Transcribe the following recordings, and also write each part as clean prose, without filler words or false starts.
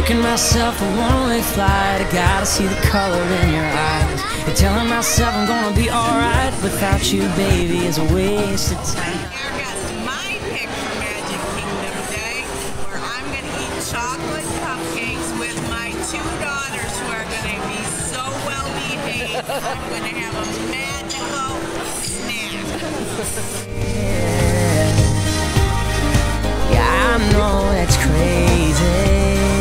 booking myself a one-way flight. I gotta see the color in your eyes. And telling myself I'm gonna be alright without you, baby, is a waste of time. Here goes my pick for Magic Kingdom Day, where I'm gonna eat chocolate cupcakes with my two daughters who are gonna be so well behaved. I'm gonna have a magical snack. Yeah, I know that's crazy,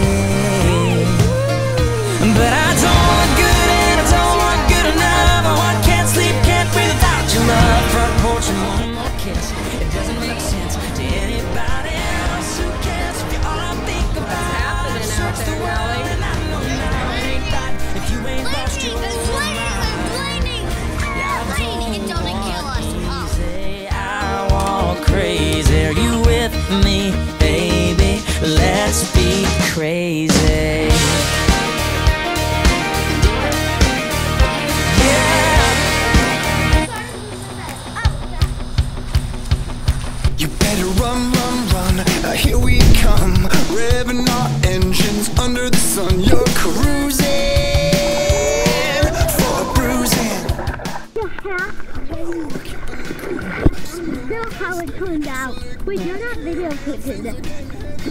but I don't want good and I don't want good enough. My heart can't sleep, can't breathe without your love. Front porch and one more kiss. It doesn't make sense to anybody else. Who cares if you're all I think about? I search the world and I know now it ain't right if you ain't lost your mind. It doesn't kill us. I walk crazy. Are you with me, baby? Let's be crazy. Yeah. You better run, run, run. Here we come, revving our engines under the sun. You're cruising for a bruising. That's how it turned out. Wait, you're not videotaping this.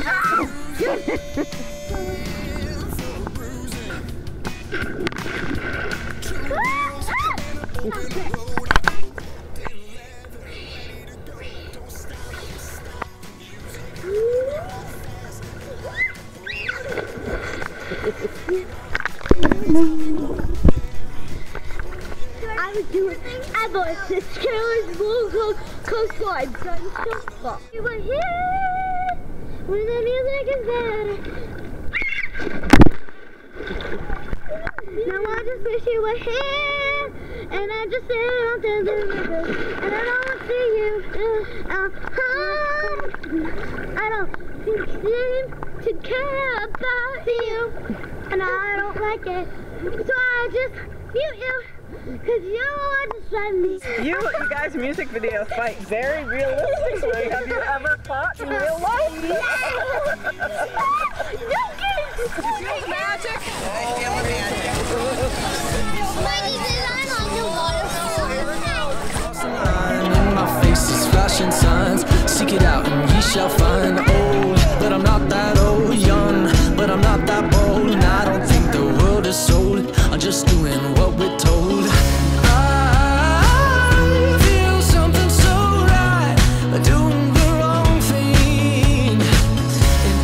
I was doing ever since Carol's Blue Coastline Sun. You were here when the music is better. Now I just wish you were here, and I just sit on the river, and I don't see you. I don't seem to care about you, and I don't like it, so I just mute you. Cause you are just driving me. You guys' music videos fight very realistically. Have you ever fought in real life? No kidding! Feel magic? I feel magic. And my face is flashing signs. Seek it out and ye shall find. Old, but I'm not that old. Young, but I'm not that bold. And I don't think the world is sold. I'm just doing what we're told. I feel something so right, doing the wrong thing. And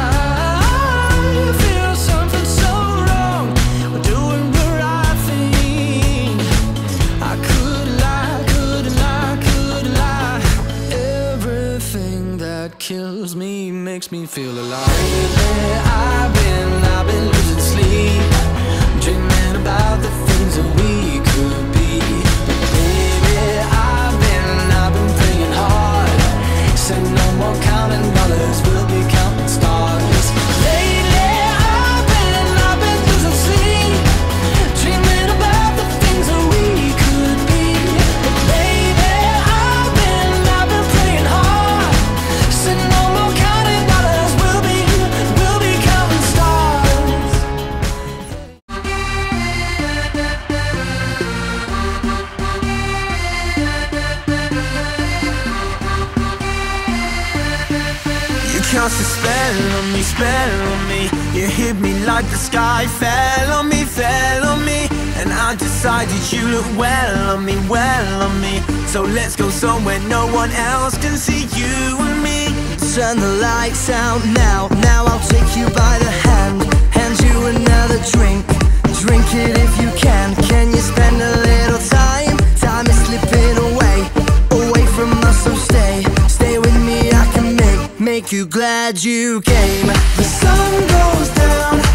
I feel something so wrong, doing the right thing. I could lie, could lie. Everything that kills me makes me feel alive. Lately, I've been losing sleep, dreaming about the things that we could be. Baby, I've been praying hard. Said no more counting dollars, we'll be counting stars. Lately, I've been losing sleep, dreaming about the things that we could be. Baby, I've been praying hard. Said no more counting dollars, we'll be counting stars. You cast a spell on me, spell on me. You hit me like the sky fell on me, fell on me. And I decided you look well on me, well on me. So let's go somewhere no one else can see you and me. Turn the lights out now. Now I'll take you by the hand, hand you another drink. Drink it if you can. Can you spend a little time? Time is slipping away, away from us, so stay with me. I can make you glad you came. The sun goes down.